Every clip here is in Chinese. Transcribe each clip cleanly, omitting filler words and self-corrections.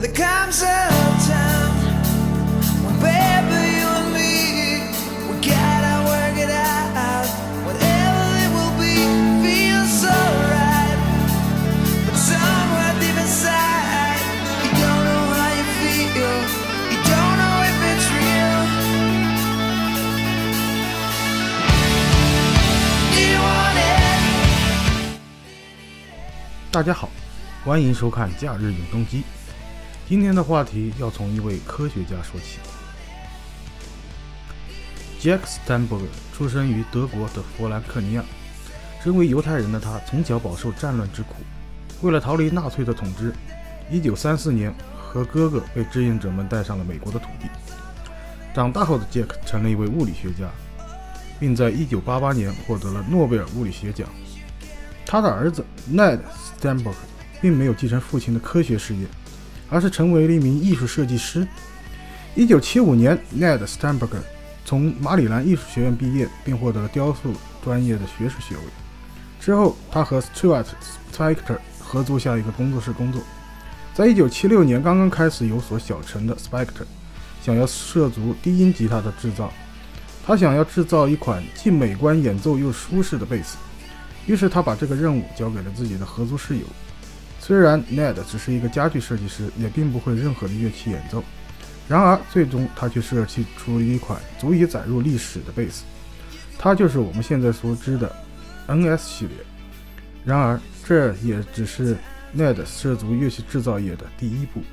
There comes a time when baby you and me, we gotta work it out. Whatever it will be, feels so right. But somewhere deep inside, you don't know how you feel. You don't know if it's real. Do you want it? 大家好，欢迎收看假日永动机。今天的话题要从一位科学家说起。Jack Steinberger 出生于德国的弗兰克尼亚，身为犹太人的他从小饱受战乱之苦。为了逃离纳粹的统治，1934年和哥哥被志愿者们带上了美国的土地。长大后的 Jack 成了一位物理学家，并在1988年获得了诺贝尔物理学奖。他的儿子 Ned Steinberger 并没有继承父亲的科学事业，而是成为了一名艺术设计师。1975年 Ned Steinberger 从马里兰艺术学院毕业，并获得了雕塑专业的学士学位。之后他和 Stuart Spector 合租下一个工作室工作。在1976年刚刚开始有所小成的 Spector 想要涉足低音吉他的制造，他想要制造一款既美观演奏又舒适的贝斯，于是他把这个任务交给了自己的合租室友。虽然 Ned 只是一个家具设计师，也并不会任何的乐器演奏，然而最终他却设计出了一款足以载入历史的贝斯，它就是我们现在所知的 NS 系列。然而这也只是 Ned 涉足乐器制造业的第一步。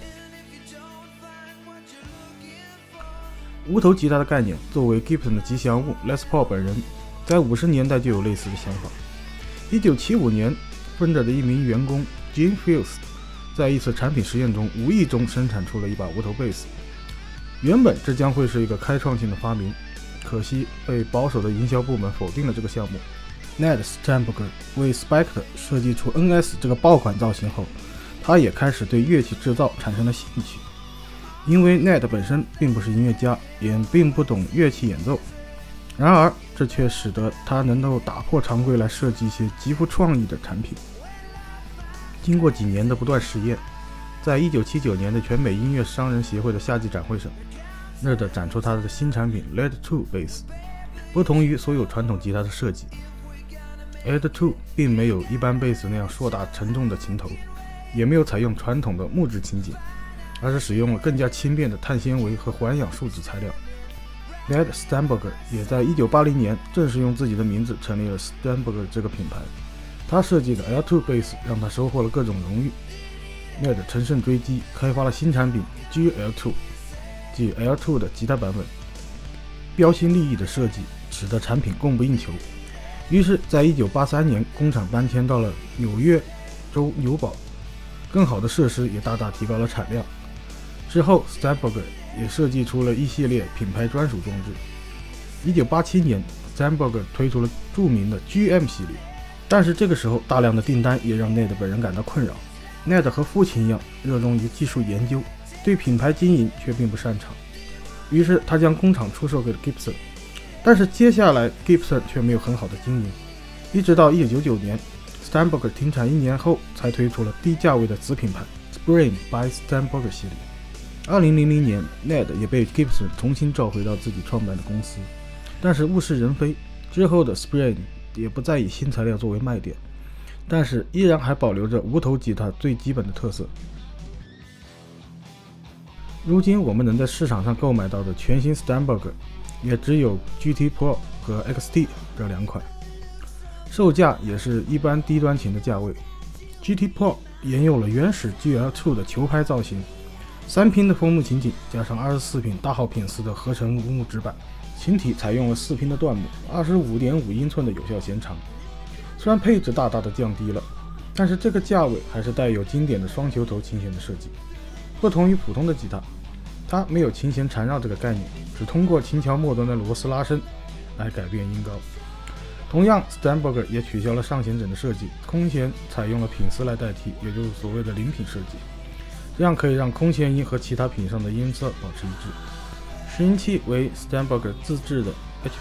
无头吉他的概念作为 Gibson 的吉祥物， Les Paul 本人在50年代就有类似的想法。1975年Fender 的一名员工 Gene Fields 在一次产品实验中无意中生产出了一把无头贝斯。原本这将会是一个开创性的发明，可惜被保守的营销部门否定了这个项目。Ned Steinberger 为 Spector 设计出 NS 这个爆款造型后，他也开始对乐器制造产生了兴趣。因为 Ned 本身并不是音乐家，也并不懂乐器演奏，然而这却使得他能够打破常规来设计一些极富创意的产品。经过几年的不断实验，在1979年的全美音乐商人协会的夏季展会上，Ned 展出他的新产品 Lead 2 贝斯。不同于所有传统吉他的设计， Lead 2并没有一般贝斯那样硕大沉重的琴头，也没有采用传统的木质琴颈，而是使用了更加轻便的碳纤维和环氧树脂材料。Ned Steinberger 也在1980年正式用自己的名字成立了 Steinberger 这个品牌。他设计的 L2 贝斯让他收获了各种荣誉。Ned 乘胜追击，开发了新产品 GL2， 即 L2 的吉他版本。标新立异的设计使得产品供不应求，于是在1983年工厂搬迁到了纽约州纽堡，更好的设施也大大提高了产量。之后 Steinberger 也设计出了一系列品牌专属装置。1987年 Steinberger 推出了著名的 GM 系列，但是这个时候大量的订单也让 Ned 本人感到困扰。Ned 和父亲一样热衷于技术研究，对品牌经营却并不擅长，于是他将工厂出售给了 Gibson。 但是接下来 Gibson 却没有很好的经营，一直到1999年 Steinberger 停产1年后才推出了低价位的子品牌 Spring by Steinberger 系列。2000年 Ned 也被 Gibson 重新召回到自己创办的公司，但是物是人非，之后的 Spring 也不再以新材料作为卖点，但是依然还保留着无头吉他最基本的特色。如今我们能在市场上购买到的全新 Steinberger 也只有 GT Pro 和 XT 这两款，售价也是一般低端琴的价位。 GT Pro 沿用了原始 GL2 的球拍造型，3拼的枫木琴颈加上24品大号品丝的合成木质板，琴体采用了4拼的椴木，25.5英寸的有效弦长。虽然配置大大的降低了，但是这个价位还是带有经典的双球头琴弦的设计。不同于普通的吉他，它没有琴弦缠绕这个概念，只通过琴桥末端的螺丝拉伸来改变音高。同样 Steinberger 也取消了上弦枕的设计，空弦采用了品丝来代替，也就是所谓的零品设计，这样可以让空弦音和其他品上的音色保持一致。拾音器为 Steinberger 自制的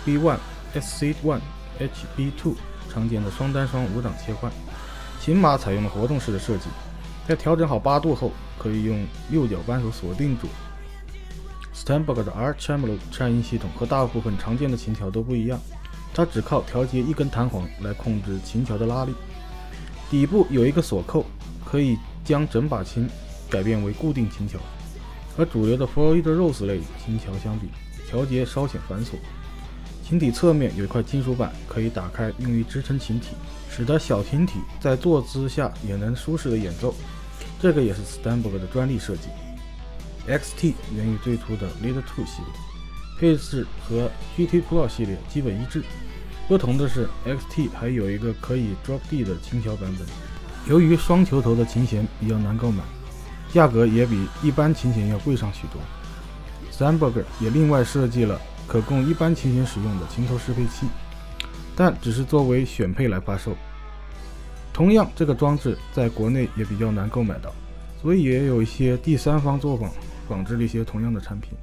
HB1、SC1、HB2 常见的双单双5档切换，琴码采用了活动式的设计，在调整好8度后， 可以用右脚扳手锁定住。Steinberger 的 R Tremolo 颤音系统和大部分常见的琴桥都不一样，它只靠调节一根弹簧来控制琴桥的拉力。底部有一个锁扣，可以将整把琴改变为固定琴桥，和主流的弗洛伊德 Rose 类琴桥相比，调节稍显繁琐。琴体侧面有一块金属板，可以打开用于支撑琴体，使得小琴体在坐姿下也能舒适的演奏。这个也是 Steinberger 的专利设计。XT 源于最初的 Leader 2系列，配置和 GT Pro 系列基本一致。不同的是 XT 还有一个可以 Drop D 的琴桥版本。由于双球头的琴弦比较难购买，价格也比一般琴弦要贵上许多。Steinberger 也另外设计了可供一般琴弦使用的琴头适配器，但只是作为选配来发售。同样，这个装置在国内也比较难购买到，所以也有一些第三方作坊仿制了一些同样的产品。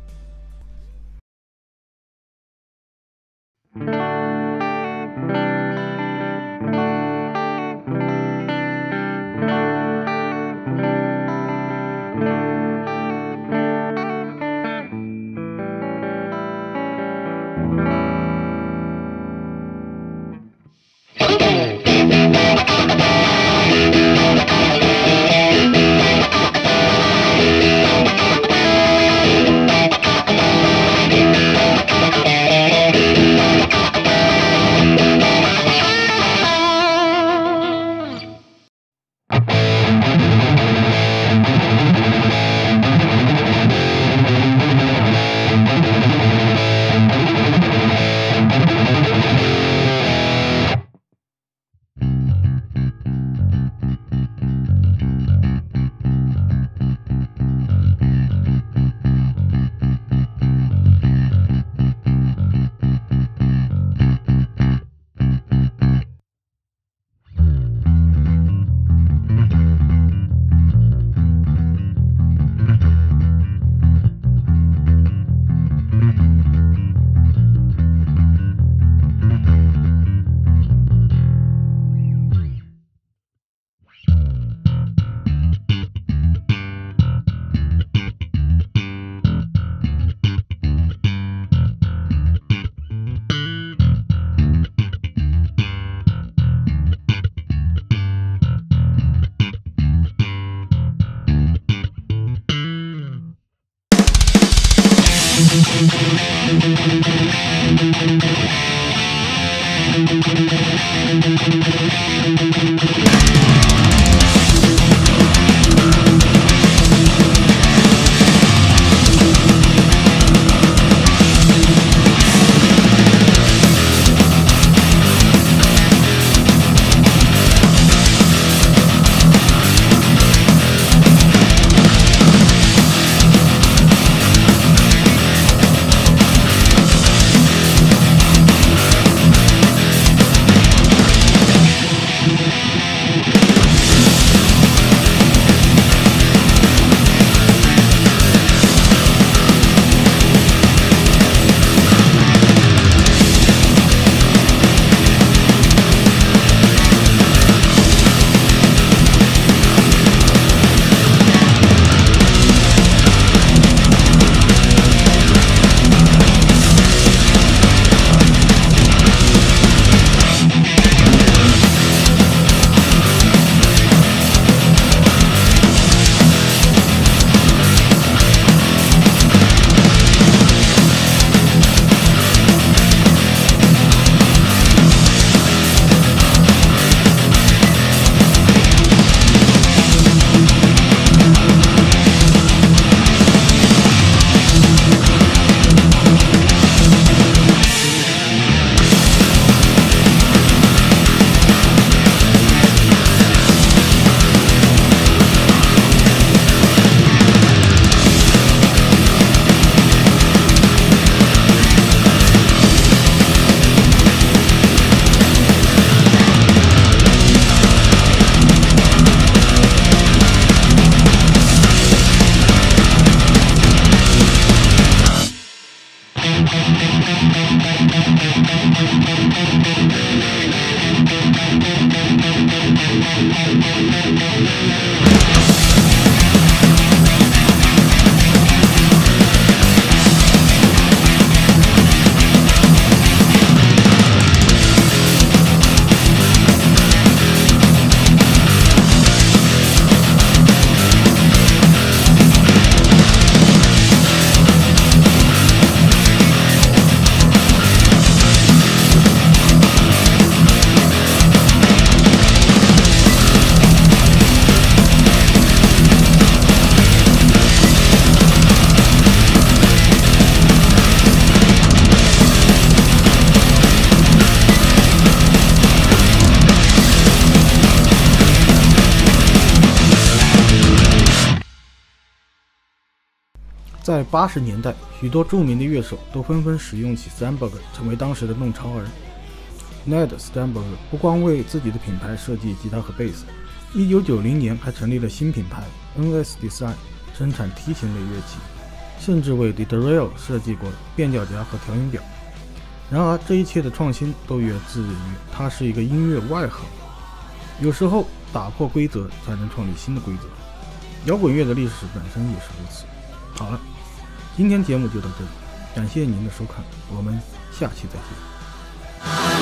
在80年代，许多著名的乐手都纷纷使用起 Steinberg 成为当时的弄潮儿。Ned Steinberg 不光为自己的品牌设计吉他和贝斯，1990年还成立了新品牌 NS Design， 生产提琴类乐器，甚至为 Ditherill 设计过变调夹和调音表。然而，这一切的创新都源自于他是一个音乐外行。有时候打破规则才能创立新的规则，摇滚乐的历史本身也是如此。好了，今天节目就到这里，感谢您的收看，我们下期再见。